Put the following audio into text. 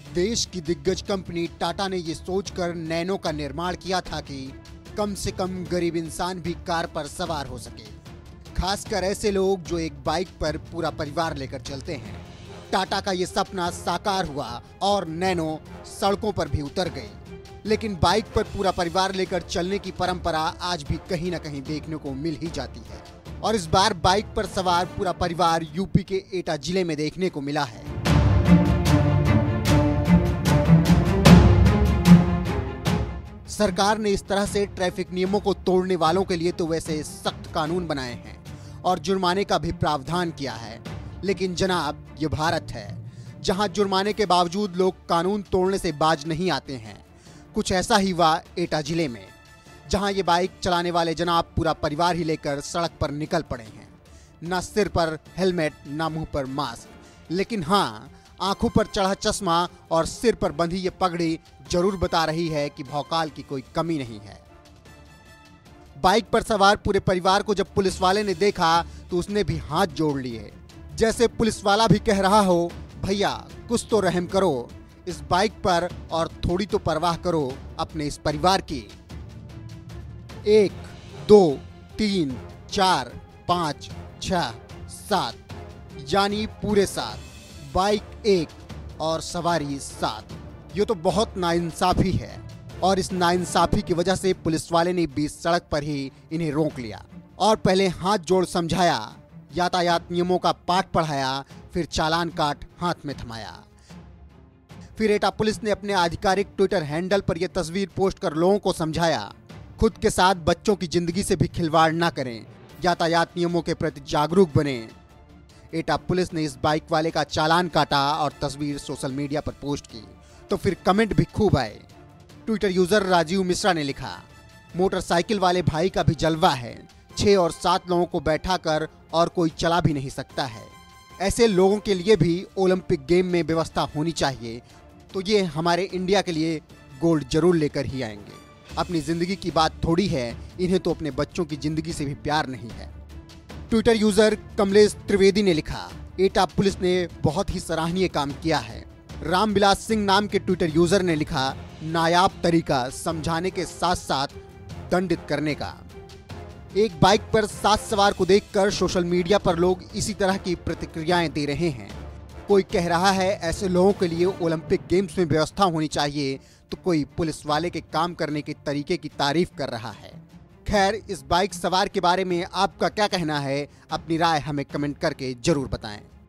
देश की दिग्गज कंपनी टाटा ने ये सोचकर नैनो का निर्माण किया था कि कम से कम गरीब इंसान भी कार पर सवार हो सके, खासकर ऐसे लोग जो एक बाइक पर पूरा परिवार लेकर चलते हैं। टाटा का ये सपना साकार हुआ और नैनो सड़कों पर भी उतर गई। लेकिन बाइक पर पूरा परिवार लेकर चलने की परंपरा आज भी कहीं न कहीं देखने को मिल ही जाती है और इस बार बाइक पर सवार पूरा परिवार यूपी के एटा जिले में देखने को मिला है। सरकार ने इस तरह से ट्रैफिक नियमों को तोड़ने वालों के लिए तो वैसे सख्त कानून बनाए हैं और जुर्माने का भी प्रावधान किया है, लेकिन जनाब ये भारत है जहां जुर्माने के बावजूद लोग कानून तोड़ने से बाज नहीं आते हैं। कुछ ऐसा ही हुआ एटा जिले में, जहां ये बाइक चलाने वाले जनाब पूरा परिवार ही लेकर सड़क पर निकल पड़े हैं। ना सिर पर हेलमेट, ना मुंह पर मास्क, लेकिन हाँ, आंखों पर चढ़ा चश्मा और सिर पर बंधी ये पगड़ी जरूर बता रही है कि भौकाल की कोई कमी नहीं है। बाइक पर सवार पूरे परिवार को जब पुलिस वाले ने देखा तो उसने भी हाथ जोड़ लिए, जैसे पुलिस वाला भी कह रहा हो, भैया कुछ तो रहम करो इस बाइक पर और थोड़ी तो परवाह करो अपने इस परिवार की। 1, 2, 3, 4, 5, 6, 7 यानी पूरे 7, बाइक 1 और सवारी 7। ये तो बहुत नाइंसाफी है और इस नाइंसाफी की वजह से पुलिस वाले ने बीच सड़क पर ही इन्हें रोक लिया और पहले हाथ जोड़ समझाया, यातायात नियमों का पाठ पढ़ाया, फिर चालान काट हाथ में थमाया। फिर एटा पुलिस ने अपने आधिकारिक ट्विटर हैंडल पर यह तस्वीर पोस्ट कर लोगों को समझाया, खुद के साथ बच्चों की जिंदगी से भी खिलवाड़ ना करें, यातायात नियमों के प्रति जागरूक बने। एटा पुलिस ने इस बाइक वाले का चालान काटा और तस्वीर सोशल मीडिया पर पोस्ट की तो फिर कमेंट भी खूब आए। ट्विटर यूजर राजीव मिश्रा ने लिखा, मोटरसाइकिल वाले भाई का भी जलवा है, 6 और 7 लोगों को बैठा कर और कोई चला भी नहीं सकता है। ऐसे लोगों के लिए भी ओलंपिक गेम में व्यवस्था होनी चाहिए, तो ये हमारे इंडिया के लिए गोल्ड जरूर लेकर ही आएंगे। अपनी जिंदगी की बात थोड़ी है, इन्हें तो अपने बच्चों की जिंदगी से भी प्यार नहीं है। ट्विटर यूजर कमलेश त्रिवेदी ने लिखा, एटा पुलिस ने बहुत ही सराहनीय काम किया है। रामविलास सिंह नाम के ट्विटर यूजर ने लिखा, नायाब तरीका समझाने के साथ साथ दंडित करने का। एक बाइक पर 7 सवार को देखकर सोशल मीडिया पर लोग इसी तरह की प्रतिक्रियाएं दे रहे हैं। कोई कह रहा है ऐसे लोगों के लिए ओलंपिक गेम्स में व्यवस्था होनी चाहिए, तो कोई पुलिस वाले के काम करने के तरीके की तारीफ कर रहा है। खैर, इस बाइक सवार के बारे में आपका क्या कहना है? अपनी राय हमें कमेंट करके जरूर बताएं।